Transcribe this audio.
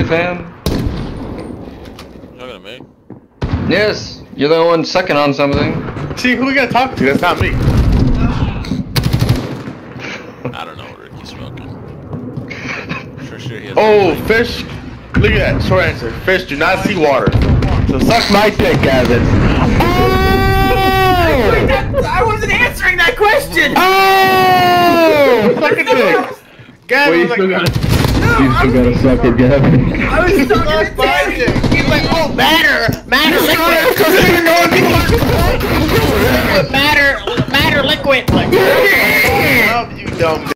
fam. You're talking to me? Yes, you're the one sucking on something. See, who we gotta talk to? That's not me. I don't know what Ricky's smoking. For sure he has. Oh, fish. Look at that. Short answer. Fish do not see water. So suck my dick, Gavin. I wasn't answering that question! Oh! Suck a dick. Gavin was like, You still gotta suck it, Gavin. I was talking to Danny! He's like, oh, matter! Matter!